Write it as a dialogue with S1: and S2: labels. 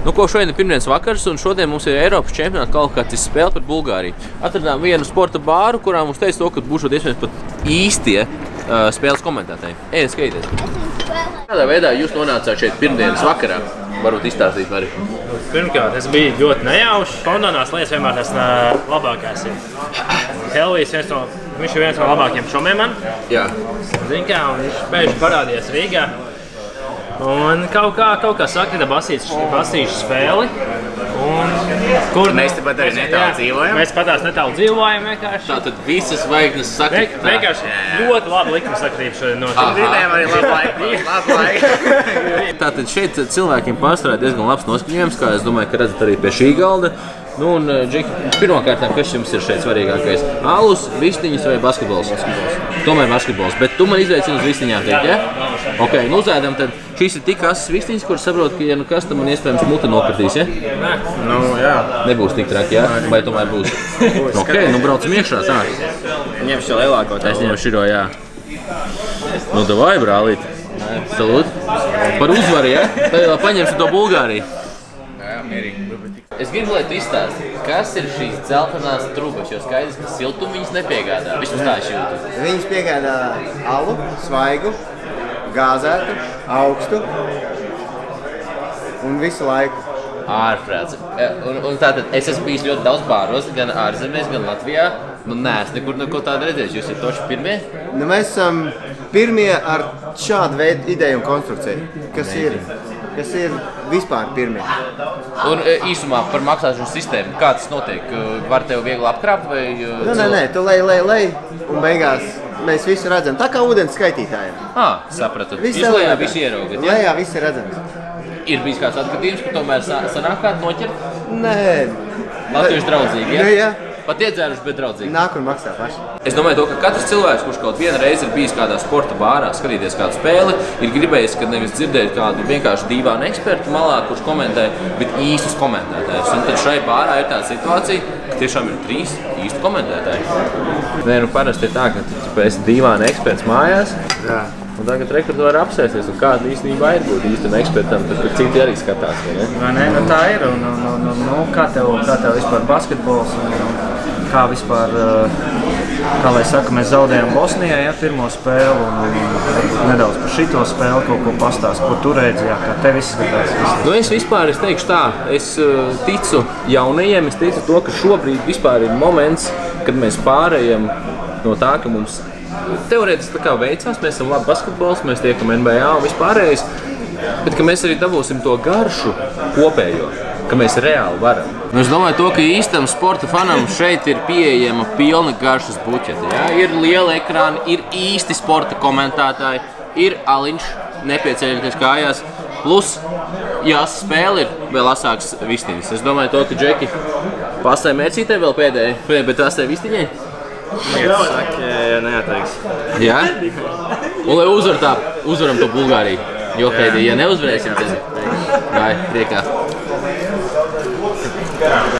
S1: Nu, ko šodien ir pirmdienas vakars, un šodien mums ir Eiropas čempionāta kvalifikācijas spēle pret Bulgāriju. Atradām vienu sporta bāru, kurā mums teica to, ka būšot iespējams pat īstie spēles komentētāji. Ejiet, skatīties. Kādā veidā jūs nonācāt šeit pirmdienas vakarā? Varbūt izstāstīt vari.
S2: Pirmkārt, es biju ļoti nejauši. Spontānās lietas vienmēr tas labākās ir. Helvijs viņš ir viens no labākajiem čomiem man.
S1: Jā.
S2: Zin kā, viņš pēkšņi parādījās Rīgā. Un kaut kā sakrita basīšu spēli.
S3: Mēs tepat arī netālu dzīvojam.
S2: Mēs patās netālu dzīvojam vienkārši.
S1: Tātad visas zvaigznes sakrita.
S2: Vienkārši ļoti labi likuma sakrība šodien notiek.
S3: Rītējām arī labu laiku.
S1: Tātad šeit cilvēkiem pārsvarā diezgan labs noskaņojums, kā es domāju, ka redzat arī pie šī galda. Nu un, Džeki, pirmkārtām, kas jums ir šeit svarīgākais? Alus, vistiņas vai basketbols? Tomēr basketbols, bet tu man izveicini uz vistiņām teikt, ja? Ok, nu uzēdam tad. Šīs ir tik asas vistiņas, kuras saprot, ka ja nu kas, tad man iespējams muti nokritīs, ja?
S2: Nē.
S3: Nu, jā.
S1: Nebūs tik traki, ja? Vai tomēr būs? Ok, nu braucam iekšā, tā.
S3: Ņem šo lielāko
S1: Es ņemu širo, jā. Nu, davai, brālīt. Salut. Par uzvaru, ja? Tad vēl paņemsim to Bulgāriju.
S3: Jā, mierīgi.
S1: Es gribu, lai tu izstāsti, kas ir šīs dzeltenās trubas, jo skaidrs, ka siltumu viņas nepiegādā. Vismaz tā es jūtu.
S4: Viņas piegādā alu, svaigu, gāzētu, augstu un visu laiku.
S1: Ārprāts. Un tātad es esmu bijis ļoti daudz bāros, gan ārzemēs, gan Latvijā. Nu, neesmu nekur neko tādu redzējis. Jūs ir toši pirmie?
S4: Nu, mēs esam pirmie ar šādu veidu ideju un konstrukciju, kas ir vispār pirmie.
S1: Un īsumā par maksāšanas sistēmu, kā tas notiek? Var tev viegli apkrāpt vai...
S4: Nē, tu lej, un beigās mēs visu redzam. Tā kā ūdens skaitītājiem.
S1: Sapratu. Izlējā visu ieraugat, ja?
S4: Lejā viss ir redzams.
S1: Ir bijis kāds atgadījums, ka tomēr sanāk kādu noķert?
S4: Nē.
S1: Latvieši draudzīgi, ja?
S4: Nu, jā.
S1: Pat iedzēruši, bet draudzīgi.
S4: Nāk un maksā paši.
S1: Es domāju, to, ka katrs cilvēks, kurš kaut vienu reizi ir bijis kādā sporta bārā, skatīties kādu spēli, ir gribējis, kad nevis dzirdēt kādu vienkārši dīvānu ekspertu malā, kurš komentē, bet īstus komentētājus. Un tad šai bārā ir tāda situācija, ka tiešām ir 3 īsti komentētāji. Nē, nu parasti ir tā, ka tu esi dīvāna eksperts mājās.
S4: Jā.
S1: Un tagad rekordu var apsēsties, un kāda īstenībā ir būt īstam ekspertam, tad citi arī skatās, vai ne?
S5: Vai ne? Nu, tā ir, un kā tev vispār basketbols, un kā vispār, kā lai saka, mēs zaudējām Bosnijai, ja, pirmo spēli, un nedaudz par šito spēli kaut ko pastāst, ko tu redzi, ja, kā tev izskatās.
S1: Nu, es teikšu tā, es ticu jaunajiem, es ticu to, ka šobrīd vispār ir moments, kad mēs pārējam no tā, ka mums teorētiski tā kā veicās, mēs esam labi basketbols, mēs tiekam NBA un vispārējais, bet ka mēs arī dabūsim to garšu kopējo, ka mēs reāli varam. Nu, es domāju to, ka īstam sporta fanam šeit ir pieejama pilna garšas buķete. Ja? Ir liela ekrāna, ir īsti sporta komentētāji, ir aliņš, nepieceļoties kājās, plus, ja spēle ir vēl asāks vistiņas. Es domāju to, ka Džeki pastāja mērcītē vēl pēdējai, bet pastāja vistiņai.
S3: Saka, ja neateiks.
S1: Jā? Un lai uzvaram to Bulgāriju. Jo, Heidi, ja neuzvarēsim, tad vai priekā.